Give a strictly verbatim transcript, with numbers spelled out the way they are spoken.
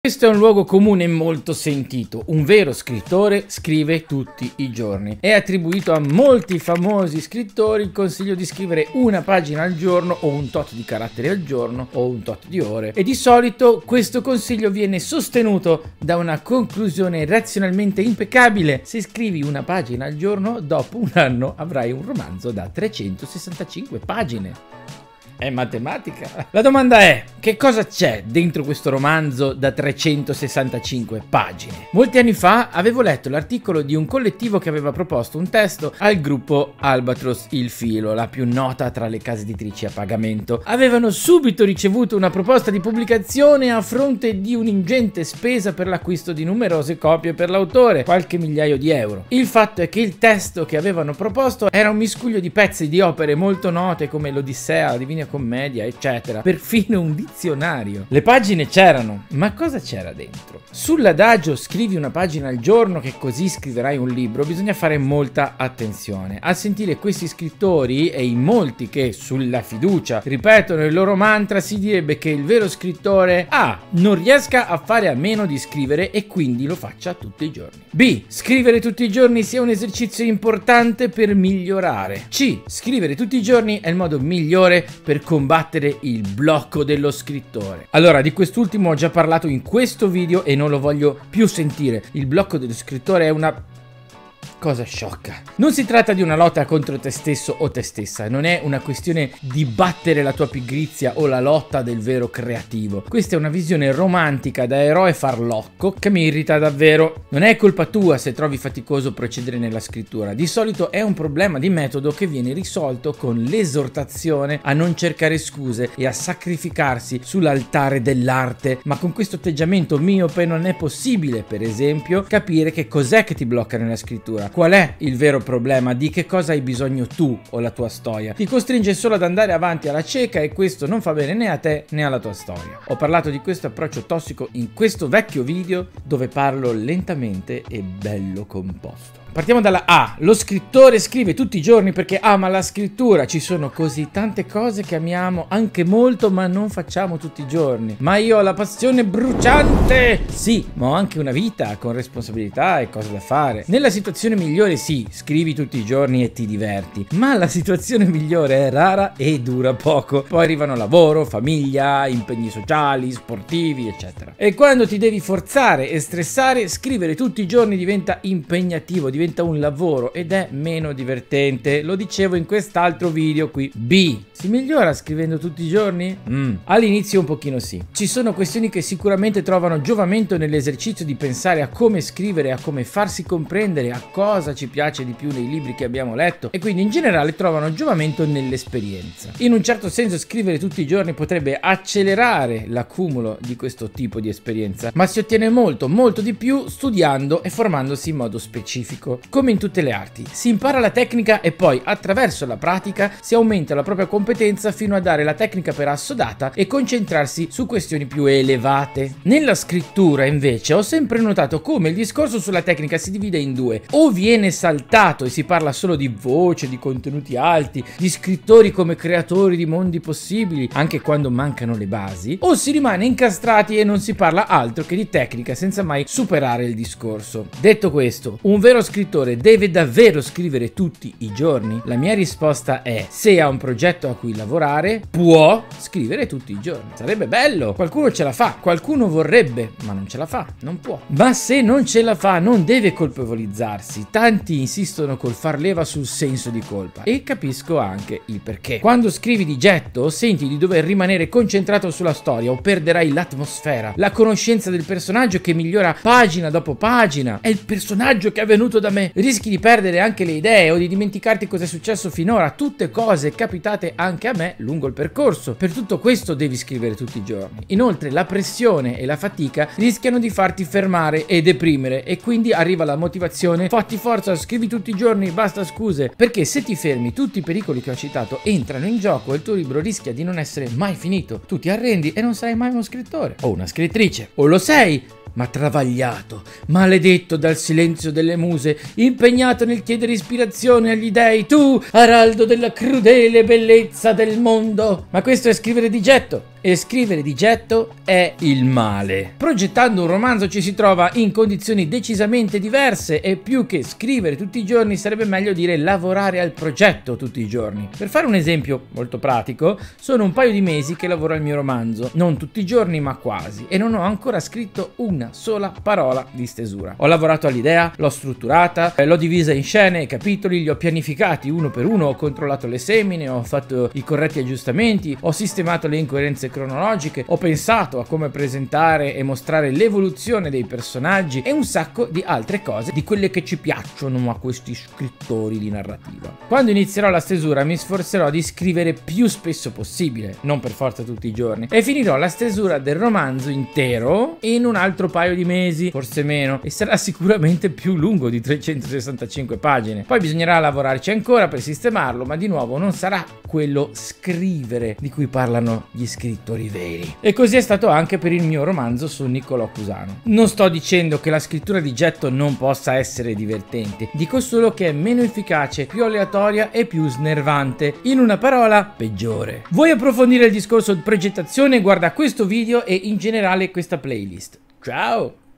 Questo è un luogo comune molto sentito. Un vero scrittore scrive tutti i giorni. È attribuito a molti famosi scrittori il consiglio di scrivere una pagina al giorno o un tot di caratteri al giorno o un tot di ore. E di solito questo consiglio viene sostenuto da una conclusione razionalmente impeccabile. Se scrivi una pagina al giorno, dopo un anno avrai un romanzo da trecentosessantacinque pagine. È matematica. La domanda è: che cosa c'è dentro questo romanzo da trecentosessantacinque pagine? Molti anni fa avevo letto l'articolo di un collettivo che aveva proposto un testo al gruppo Albatros Il Filo, la più nota tra le case editrici a pagamento. Avevano subito ricevuto una proposta di pubblicazione a fronte di un'ingente spesa per l'acquisto di numerose copie per l'autore, qualche migliaio di euro. Il fatto è che il testo che avevano proposto era un miscuglio di pezzi di opere molto note come l'Odissea, la Divina Commedia, eccetera, perfino un dizionario. Le pagine c'erano, ma cosa c'era dentro? Sull'adagio scrivi una pagina al giorno che così scriverai un libro bisogna fare molta attenzione. A sentire questi scrittori e i molti che sulla fiducia ripetono il loro mantra si direbbe che il vero scrittore A. non riesca a fare a meno di scrivere e quindi lo faccia tutti i giorni. B. Scrivere tutti i giorni sia un esercizio importante per migliorare. C. Scrivere tutti i giorni è il modo migliore per combattere il blocco dello scrittore. Allora, di quest'ultimo ho già parlato in questo video e non lo voglio più sentire. Il blocco dello scrittore è una cosa sciocca. Non si tratta di una lotta contro te stesso o te stessa, non è una questione di battere la tua pigrizia o la lotta del vero creativo. Questa è una visione romantica da eroe farlocco che mi irrita davvero. Non è colpa tua se trovi faticoso procedere nella scrittura, di solito è un problema di metodo che viene risolto con l'esortazione a non cercare scuse e a sacrificarsi sull'altare dell'arte, ma con questo atteggiamento miope non è possibile, per esempio, capire che cos'è che ti blocca nella scrittura. Qual è il vero problema? Di che cosa hai bisogno tu o la tua storia? Ti costringe solo ad andare avanti alla cieca e questo non fa bene né a te né alla tua storia. Ho parlato di questo approccio tossico in questo vecchio video dove parlo lentamente e bello composto. Partiamo dalla A. Lo scrittore scrive tutti i giorni perché ama la scrittura. Ci sono così tante cose che amiamo anche molto ma non facciamo tutti i giorni. Ma io ho la passione bruciante! Sì, ma ho anche una vita con responsabilità e cose da fare. Nella situazione migliore sì, scrivi tutti i giorni e ti diverti. Ma la situazione migliore è rara e dura poco. Poi arrivano lavoro, famiglia, impegni sociali, sportivi, eccetera. E quando ti devi forzare e stressare, scrivere tutti i giorni diventa impegnativo, diventa un lavoro ed è meno divertente. Lo dicevo in quest'altro video qui. B. Si migliora scrivendo tutti i giorni? Mm. All'inizio un pochino sì. Ci sono questioni che sicuramente trovano giovamento nell'esercizio di pensare a come scrivere, a come farsi comprendere, a cosa ci piace di più nei libri che abbiamo letto e quindi in generale trovano giovamento nell'esperienza. In un certo senso scrivere tutti i giorni potrebbe accelerare l'accumulo di questo tipo di esperienza, ma si ottiene molto, molto di più studiando e formandosi in modo specifico. Come in tutte le arti, si impara la tecnica e poi attraverso la pratica si aumenta la propria competenza fino a dare la tecnica per assodata e concentrarsi su questioni più elevate. Nella scrittura invece ho sempre notato come il discorso sulla tecnica si divide in due: o viene saltato e si parla solo di voce, di contenuti alti, di scrittori come creatori di mondi possibili anche quando mancano le basi, o si rimane incastrati e non si parla altro che di tecnica senza mai superare il discorso. Detto questo, un vero scrittore deve davvero scrivere tutti i giorni? La mia risposta è: se ha un progetto a cui lavorare, può scrivere tutti i giorni. Sarebbe bello, qualcuno ce la fa, qualcuno vorrebbe, ma non ce la fa, non può. Ma se non ce la fa, non deve colpevolizzarsi. Tanti insistono col far leva sul senso di colpa e capisco anche il perché. Quando scrivi di getto, senti di dover rimanere concentrato sulla storia o perderai l'atmosfera, la conoscenza del personaggio che migliora pagina dopo pagina. È il personaggio che è venuto da me. Rischi di perdere anche le idee o di dimenticarti cosa è successo finora, tutte cose capitate anche a me lungo il percorso. Per tutto questo devi scrivere tutti i giorni. Inoltre la pressione e la fatica rischiano di farti fermare e deprimere e quindi arriva la motivazione: fatti forza, scrivi tutti i giorni, basta scuse. Perché se ti fermi tutti i pericoli che ho citato entrano in gioco e il tuo libro rischia di non essere mai finito. Tu ti arrendi e non sarai mai uno scrittore o una scrittrice, o lo sei ma travagliato, maledetto dal silenzio delle muse, impegnato nel chiedere ispirazione agli dei, tu, araldo della crudele bellezza del mondo. Ma questo è scrivere di getto. e scrivere di getto è il male. Progettando un romanzo ci si trova in condizioni decisamente diverse e più che scrivere tutti i giorni sarebbe meglio dire lavorare al progetto tutti i giorni. Per fare un esempio molto pratico, sono un paio di mesi che lavoro al mio romanzo, non tutti i giorni ma quasi, e non ho ancora scritto una sola parola di stesura. Ho lavorato all'idea, l'ho strutturata, l'ho divisa in scene e capitoli, li ho pianificati uno per uno, ho controllato le semine, ho fatto i corretti aggiustamenti, ho sistemato le incoerenze cronologiche, ho pensato a come presentare e mostrare l'evoluzione dei personaggi e un sacco di altre cose, di quelle che ci piacciono a questi scrittori di narrativa. Quando inizierò la stesura mi sforzerò di scrivere più spesso possibile, non per forza tutti i giorni, e finirò la stesura del romanzo intero in un altro paio di mesi, forse meno, e sarà sicuramente più lungo di trecentosessantacinque pagine. Poi bisognerà lavorarci ancora per sistemarlo, ma di nuovo non sarà quello scrivere di cui parlano gli scrittori veri. E così è stato anche per il mio romanzo su Niccolò Cusano. Non sto dicendo che la scrittura di getto non possa essere divertente, dico solo che è meno efficace, più aleatoria e più snervante. In una parola, peggiore. Vuoi approfondire il discorso di progettazione? Guarda questo video e in generale questa playlist. Ciao!